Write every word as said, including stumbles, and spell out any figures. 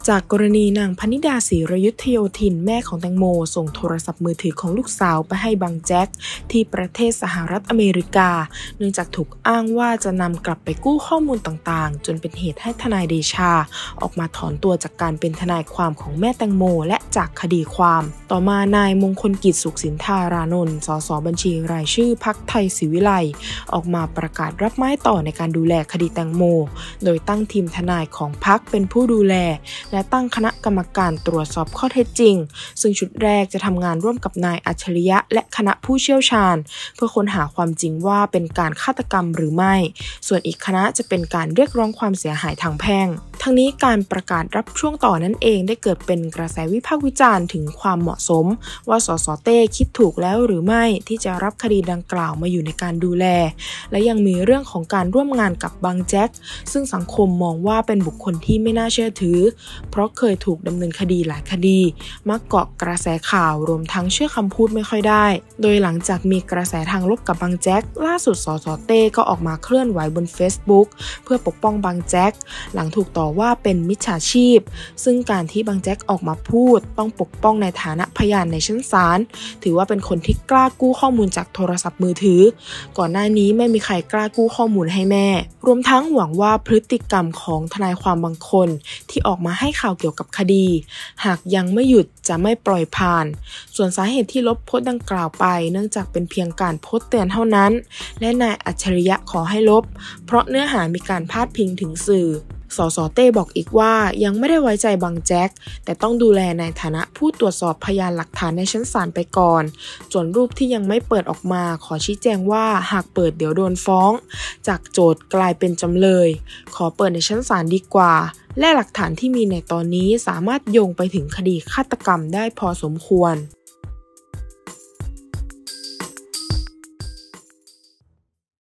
จากกรณีนางพนิดา ศรีรยุทธโยธินแม่ของแตงโมส่งโทรศัพท์มือถือของลูกสาวไปให้บังแจ็คที่ประเทศสหรัฐอเมริกาเนื่องจากถูกอ้างว่าจะนำกลับไปกู้ข้อมูลต่างๆจนเป็นเหตุให้ทนายเดชาออกมาถอนตัวจากการเป็นทนายความของแม่แตงโมและจากคดีความต่อมานายมงคลกิจสุขสินธารานนท์สสบัญชีรายชื่อพรรคไทยศรีวิไลย์ออกมาประกาศรับไม้ต่อในการดูแลคดีแตงโมโดยตั้งทีมทนายของพรรคเป็นผู้ดูแลและตั้งคณะกรรมการตรวจสอบข้อเท็จจริงซึ่งชุดแรกจะทำงานร่วมกับนายอัจฉริยะและคณะผู้เชี่ยวชาญเพื่อค้นหาความจริงว่าเป็นการฆาตกรรมหรือไม่ส่วนอีกคณะจะเป็นการเรียกร้องความเสียหายทางแพ่งทั้งนี้การประกาศรับช่วงต่อนั่นเองได้เกิดเป็นกระแสวิพากษ์วิจารณ์ถึงความเหมาะสมว่าสสเต้คิดถูกแล้วหรือไม่ที่จะรับคดีดังกล่าวมาอยู่ในการดูแลและยังมีเรื่องของการร่วมงานกับบังแจ็คซึ่งสังคมมองว่าเป็นบุคคลที่ไม่น่าเชื่อถือเพราะเคยถูกดำเนินคดีหลายคดีมักเกาะกระแสข่าวรวมทั้งเชื่อคำพูดไม่ค่อยได้โดยหลังจากมีกระแสทางลบกับบังแจ็คล่าสุดสสเต้ก็ออกมาเคลื่อนไหวบน Facebook เพื่อปกป้องบังแจ็คหลังถูกต่อว่าเป็นมิจฉาชีพซึ่งการที่บังแจ็คออกมาพูดต้องปกป้องในฐานะพยานในชั้นศาลถือว่าเป็นคนที่กล้ากู้ข้อมูลจากโทรศัพท์มือถือก่อนหน้านี้ไม่มีใครกล้ากู้ข้อมูลให้แม่รวมทั้งหวังว่าพฤติกรรมของทนายความบางคนที่ออกมาให้ข่าวเกี่ยวกับคดีหากยังไม่หยุดจะไม่ปล่อยผ่านส่วนสาเหตุที่ลบโพสต์ดังกล่าวไปเนื่องจากเป็นเพียงการโพสต์เตือนเท่านั้นและนายอัจฉริยะขอให้ลบเพราะเนื้อหามีการพาดพิงถึงสื่อสสเต้บอกอีกว่ายังไม่ได้ไว้ใจบังแจ็คแต่ต้องดูแลในฐานะผู้ตรวจสอบพยานหลักฐานในชั้นศาลไปก่อนส่วนรูปที่ยังไม่เปิดออกมาขอชี้แจงว่าหากเปิดเดี๋ยวโดนฟ้องจากโจทก์กลายเป็นจำเลยขอเปิดในชั้นศาลดีกว่าและหลักฐานที่มีในตอนนี้สามารถโยงไปถึงคดีฆาตกรรมได้พอสมควร